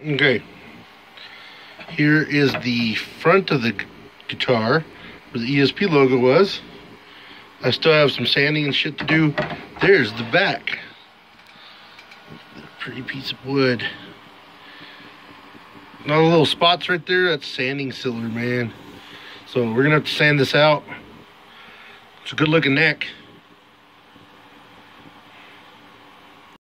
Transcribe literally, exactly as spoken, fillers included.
Okay, here is the front of the gu- guitar where the E S P logo was. I still have some sanding and shit to do. There's the back. Pretty piece of wood. All the little spots right there, that's sanding silver, man. So we're gonna have to sand this out. It's a good looking neck.